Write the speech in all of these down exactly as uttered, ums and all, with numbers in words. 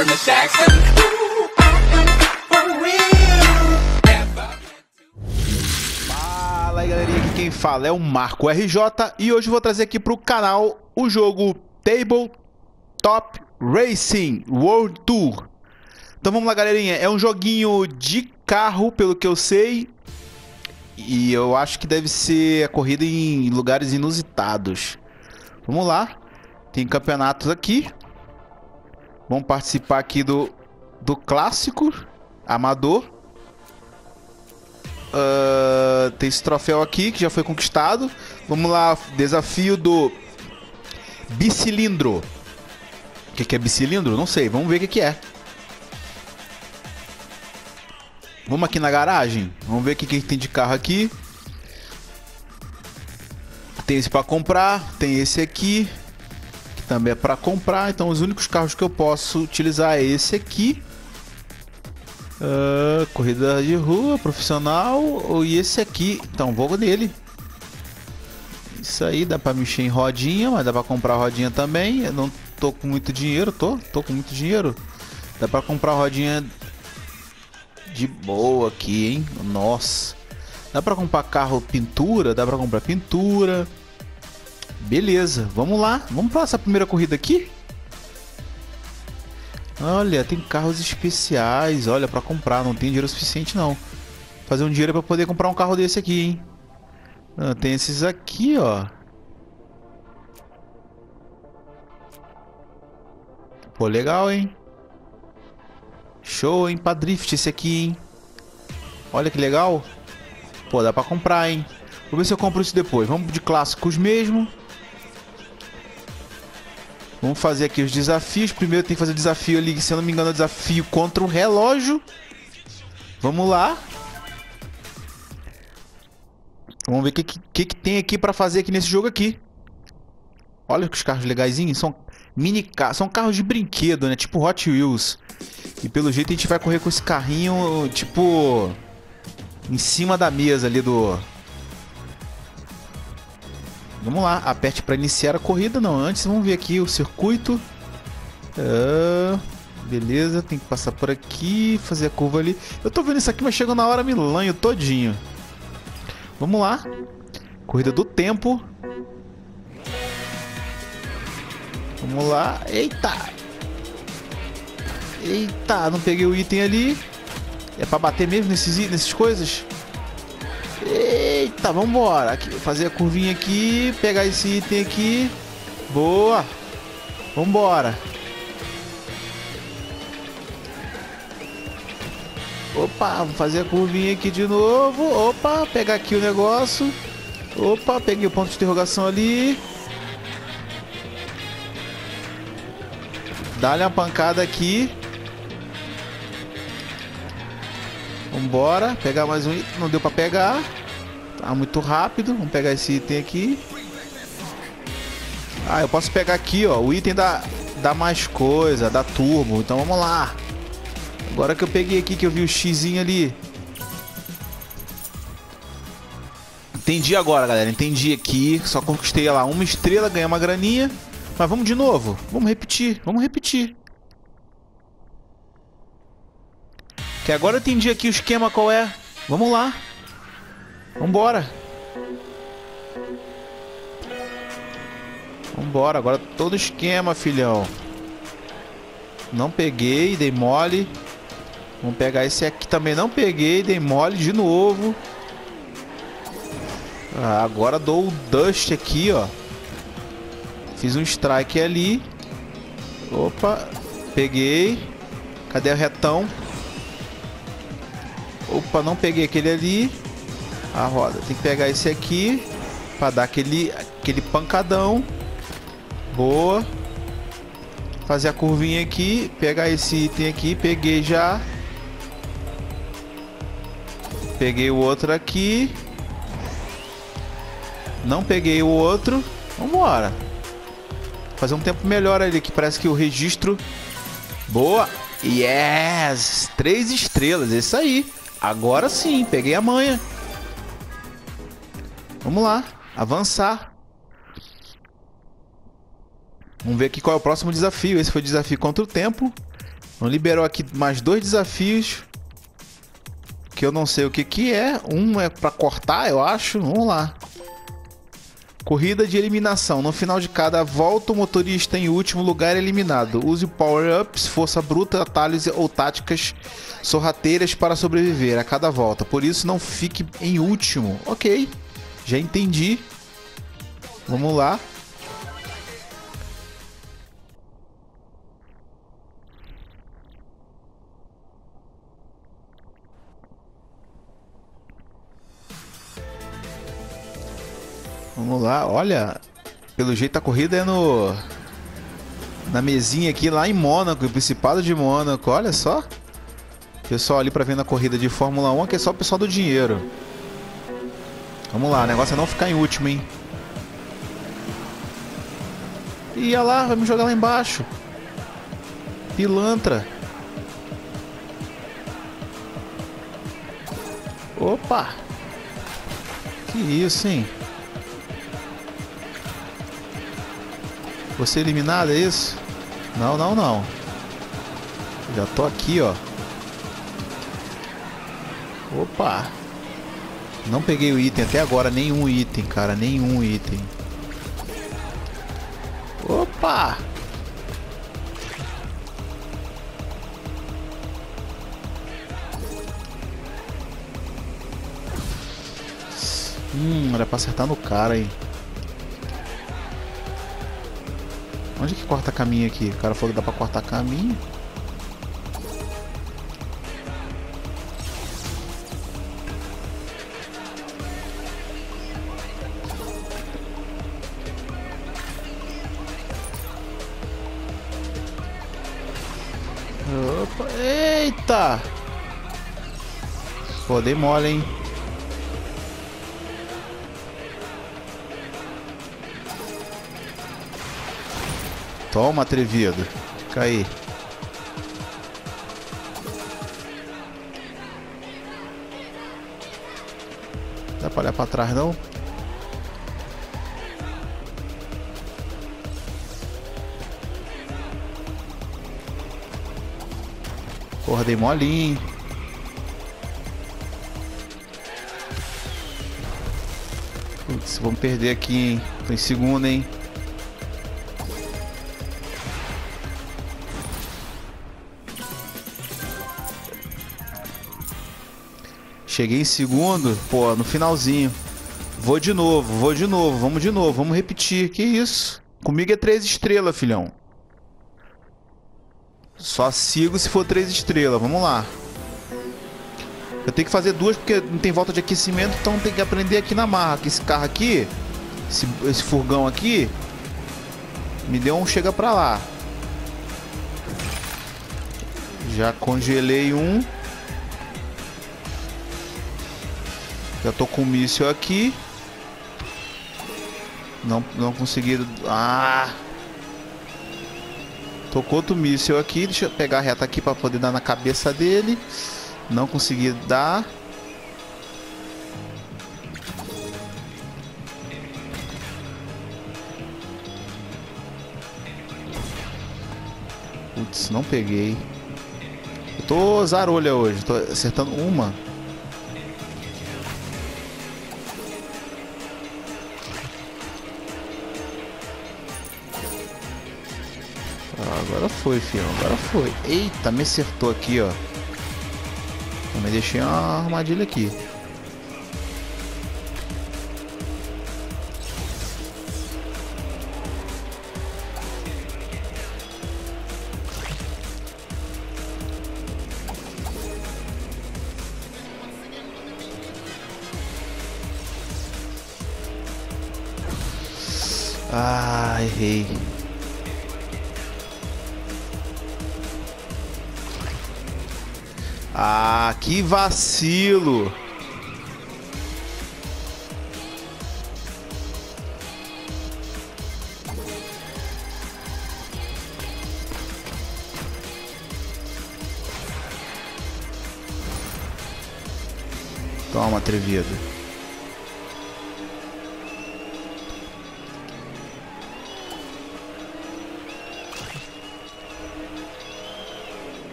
Never Miss Jackson. Ooh, I am for real. Never. Fala aí, galerinha, aqui quem fala é o Marco R J e hoje eu vou trazer aqui pro canal o jogo Tabletop Racing World Tour. Então vamos lá, galerinha, é um joguinho de carro, pelo que eu sei, e eu acho que deve ser a corrida em lugares inusitados. Vamos lá, tem campeonatos aqui, vamos participar aqui do, do clássico amador. Uh, tem esse troféu aqui que já foi conquistado. Vamos lá, desafio do bicilindro. O que, que é bicilindro? Não sei, vamos ver o que, que é. Vamos aqui na garagem, vamos ver o que, que tem de carro aqui. Tem esse para comprar, tem esse aqui que também é para comprar. Então os únicos carros que eu posso utilizar é esse aqui. Uh, corrida de rua, profissional, e esse aqui, então vou nele. Isso aí, dá pra mexer em rodinha, mas dá pra comprar rodinha também. Eu não tô com muito dinheiro, tô, tô com muito dinheiro. Dá pra comprar rodinha de boa aqui, hein? Nossa. Dá pra comprar carro pintura, dá pra comprar pintura. Beleza, vamos lá, vamos pra essa primeira corrida aqui. Olha, tem carros especiais, olha, pra comprar, não tem dinheiro suficiente não. Fazer um dinheiro pra poder comprar um carro desse aqui, hein. Ah, tem esses aqui, ó. Pô, legal, hein. Show, hein, pra drift esse aqui, hein. Olha que legal. Pô, dá pra comprar, hein. Vou ver se eu compro isso depois, vamos de clássicos mesmo. Vamos fazer aqui os desafios. Primeiro tem que fazer o desafio ali, se eu não me engano é o desafio contra o relógio. Vamos lá. Vamos ver o que, que, que tem aqui pra fazer aqui nesse jogo aqui. Olha que os carros legaisinhos. São mini carros, são carros de brinquedo, né? Tipo Hot Wheels. E pelo jeito a gente vai correr com esse carrinho, tipo, em cima da mesa ali do... Vamos lá, aperte para iniciar a corrida. Não, antes vamos ver aqui o circuito. Ah, beleza, tem que passar por aqui, fazer a curva ali. Eu tô vendo isso aqui, mas chegou na hora me lanho todinho. Vamos lá. Corrida do tempo. Vamos lá. Eita! Eita, não peguei o item ali. É pra bater mesmo nesses, nessas coisas? Eita, vambora. Aqui, fazer a curvinha aqui, pegar esse item aqui. Boa. Vambora. Opa, vamos fazer a curvinha aqui de novo. Opa, pegar aqui o negócio. Opa, peguei o ponto de interrogação ali. Dá-lhe uma pancada aqui. Vambora, pegar mais um item, não deu pra pegar. Tá muito rápido, vamos pegar esse item aqui. Ah, eu posso pegar aqui, ó, o item dá, dá mais coisa, dá turbo, então vamos lá. Agora que eu peguei aqui, que eu vi o xizinho ali. Entendi agora, galera, entendi aqui. Só conquistei lá uma estrela, ganhei uma graninha. Mas vamos de novo, vamos repetir, vamos repetir. Que agora eu entendi aqui o esquema qual é. Vamos lá. Vambora. Vambora, agora todo esquema, filhão. Não peguei, dei mole. Vamos pegar esse aqui também, não peguei, dei mole de novo. Ah, agora dou o dust aqui, ó. Fiz um strike ali. Opa, peguei. Cadê o retão? Opa, não peguei aquele ali. A roda, tem que pegar esse aqui pra dar aquele, aquele pancadão. Boa. Fazer a curvinha aqui. Pegar esse item aqui, peguei já. Peguei o outro aqui. Não peguei o outro. Vambora. Fazer um tempo melhor ali, que parece que o registro... Boa. Yes! Três estrelas, isso aí. Agora sim, peguei a manha. Vamos lá, avançar. Vamos ver aqui qual é o próximo desafio. Esse foi o desafio contra o tempo. Então, liberou aqui mais dois desafios. Que eu não sei o que que é. Um é pra cortar, eu acho. Vamos lá. Corrida de eliminação. No final de cada volta, o motorista em último lugar é eliminado. Use power-ups, força bruta, atalhos ou táticas sorrateiras para sobreviver a cada volta. Por isso, não fique em último. Ok, já entendi. Vamos lá. Vamos lá, olha. Pelo jeito a corrida é no... Na mesinha aqui lá em Mônaco, o Principado de Mônaco. Olha só. Pessoal ali pra ver na corrida de Fórmula um, que é só o pessoal do dinheiro. Vamos lá, o negócio é não ficar em último, hein. E olha lá, vai me jogar lá embaixo. Pilantra. Opa. Que isso, hein. Vou ser eliminado, é isso? Não, não, não. Já tô aqui, ó. Opa. Não peguei o item até agora. Nenhum item, cara. Nenhum item. Opa. Hum, era pra acertar no cara, hein. Onde que corta caminho aqui? O cara falou que dá pra cortar caminho. Opa, eita! Pô, dei mole, hein? Toma, atrevido. Fica aí. Dá pra olhar pra trás, não? Porra, dei molinho. Putz, vamos perder aqui, hein? Tô em segundo, hein? Cheguei em segundo, pô, no finalzinho. Vou de novo, vou de novo, vamos de novo, vamos repetir. Que isso? Comigo é três estrelas, filhão. Só sigo se for três estrelas, vamos lá. Eu tenho que fazer duas porque não tem volta de aquecimento, então tem que aprender aqui na marra. Que esse carro aqui, esse, esse furgão aqui, me deu um chega pra lá. Já congelei um. Já tô com o míssil aqui. Não, não consegui. Ah! Tocou outro míssil aqui. Deixa eu pegar a reta aqui para poder dar na cabeça dele. Não consegui dar. Putz, não peguei. Eu tô zarolha hoje. Tô acertando uma. Agora foi, filho. Agora foi. Eita, me acertou aqui, ó. Também deixei uma armadilha aqui. Ah, errei. Ah, que vacilo. Toma, atrevido.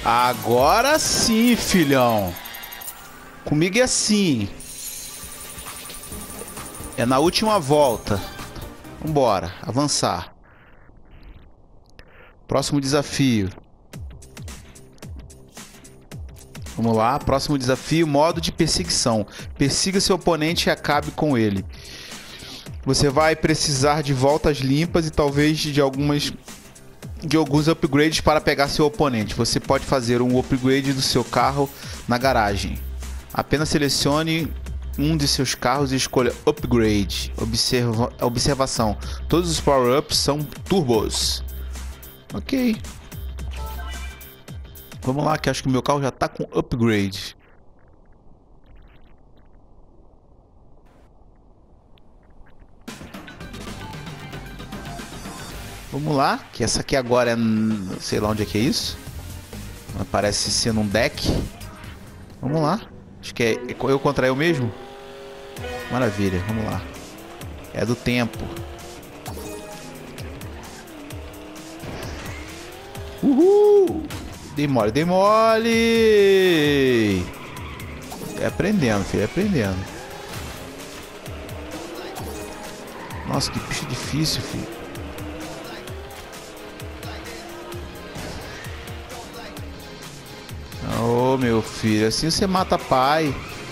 Agora sim, filhão. Comigo é assim. É na última volta. Vambora, avançar. Próximo desafio. Vamos lá, próximo desafio, modo de perseguição. Persiga seu oponente e acabe com ele. Você vai precisar de voltas limpas e talvez de algumas de alguns upgrades para pegar seu oponente. Você pode fazer um upgrade do seu carro na garagem. Apenas selecione um de seus carros e escolha upgrade. Observa, observação: todos os power-ups são turbos. Ok. Vamos lá, que acho que o meu carro já tá com upgrade. Vamos lá, que essa aqui agora é... sei lá onde é que é isso. Parece ser num deck. Vamos lá. Acho que é eu contra eu mesmo. Maravilha, vamos lá. É do tempo. Uhul! Dei mole, dei mole! É aprendendo, filho, é aprendendo. Nossa, que bicho difícil, filho. Oh, meu filho, assim você mata pai.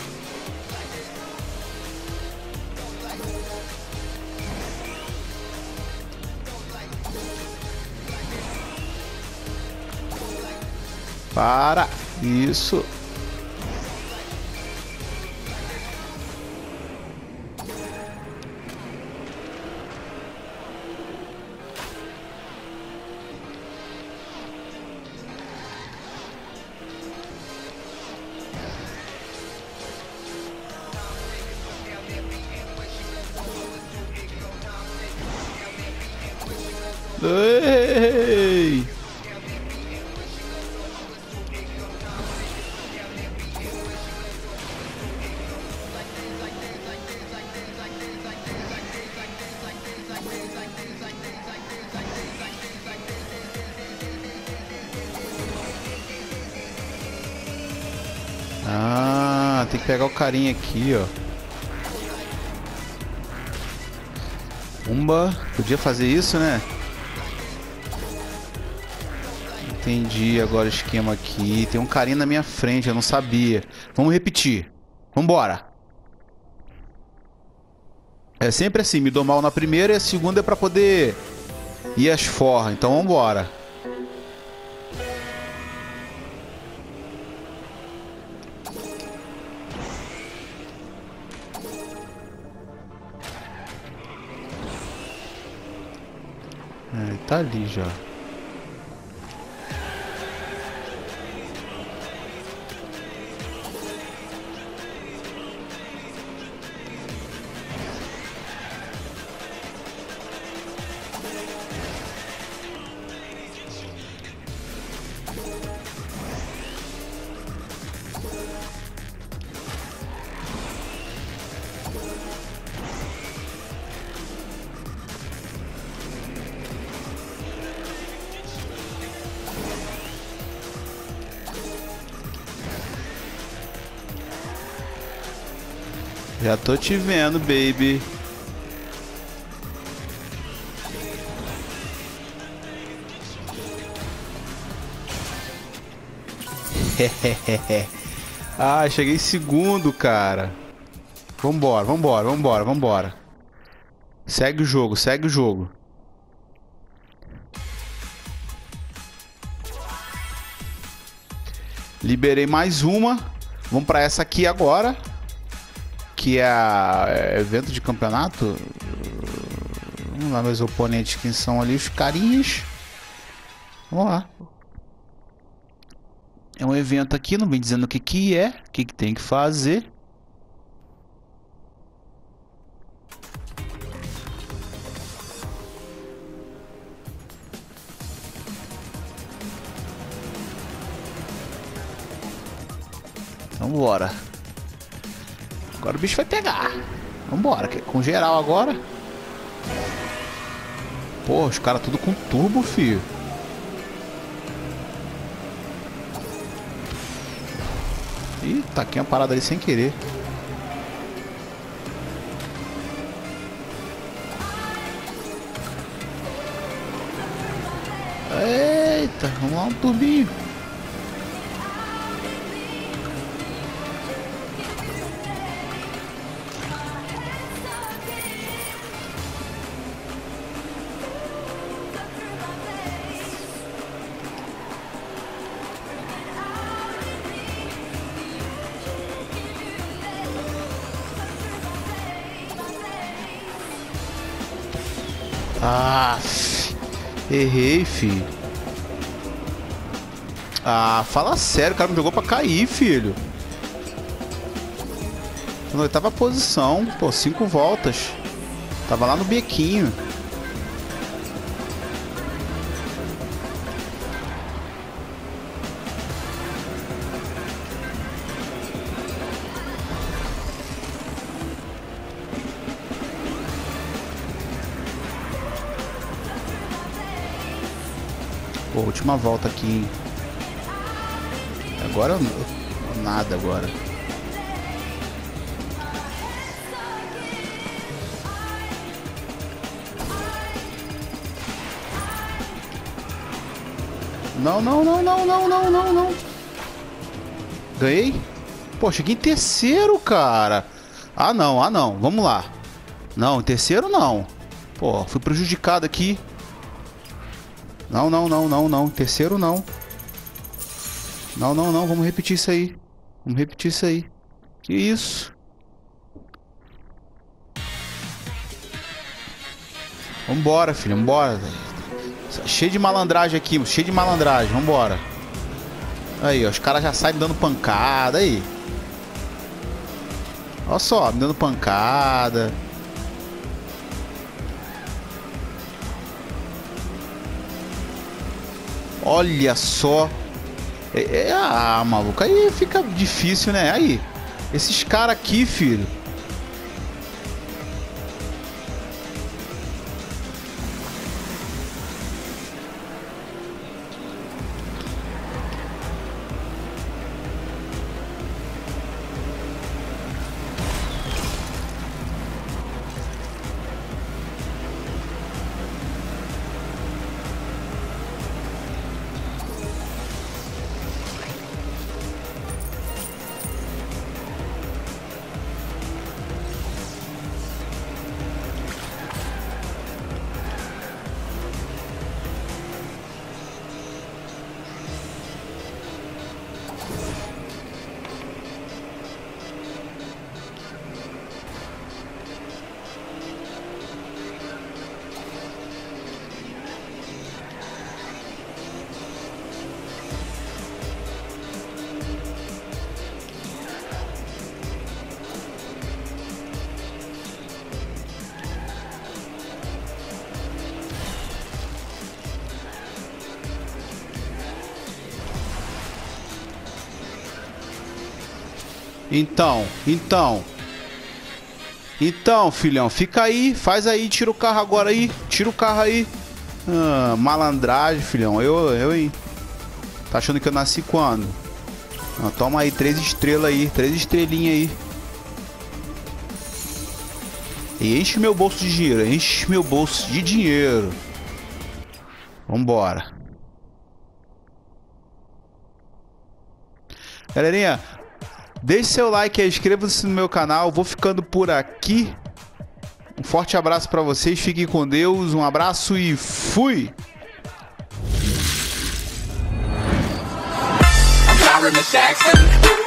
Para, isso. Ei! Ah, tem que pegar o carinha aqui, ó. Umba, podia fazer isso, né? Entendi agora o esquema aqui. Tem um carinha na minha frente, eu não sabia. Vamos repetir. Vambora. É sempre assim, me dou mal na primeira e a segunda é pra poder ir às forras. Então vambora. É, ele tá ali já. Já tô te vendo, baby. Ah, cheguei em segundo, cara. Vambora, vambora, vambora, vambora. Segue o jogo, segue o jogo. Liberei mais uma. Vamos pra essa aqui agora. Que é a é evento de campeonato. Vamos lá, meus oponentes, quem são ali os carinhas. Vamos lá. É um evento aqui, não vem dizendo o que que é, o que que tem que fazer. Então bora. Agora o bicho vai pegar. Vambora, com geral agora. Pô, os caras tudo com turbo, filho. Taquei uma parada ali sem querer. Eita, vamos lá, um turbinho. Ah, errei, filho. Ah, fala sério, o cara me jogou pra cair, filho. Tô na oitava posição, pô, cinco voltas. Tava lá no bequinho. Pô, última volta aqui. Agora nada agora. Não, não, não, não, não, não, não, não. Ganhei? Pô, cheguei em terceiro, cara. Ah, não, ah, não. Vamos lá. Não, em terceiro não. Pô, fui prejudicado aqui. Não, não, não, não, não. Terceiro não. Não, não, não. Vamos repetir isso aí. Vamos repetir isso aí. Que isso? Vambora, filho. Vambora. Cheio de malandragem aqui. Cheio de malandragem. Vambora. Aí, ó. Os caras já saem dando pancada. Aí. Olha só. Me dando pancada. Olha só. É, é, ah, maluco. Aí fica difícil, né? Aí. Esses caras aqui, filho. Então, então. Então, filhão, fica aí, faz aí, tira o carro agora aí, tira o carro aí. Ah, malandragem, filhão, eu, eu, hein. Tá achando que eu nasci quando? Ah, toma aí, três estrelas aí, três estrelinhas aí. E enche meu bolso de dinheiro, enche meu bolso de dinheiro. Vambora. Galerinha, deixe seu like aí, inscreva-se no meu canal. Vou ficando por aqui. Um forte abraço pra vocês, fiquem com Deus. Um abraço e fui! I'm Jackson.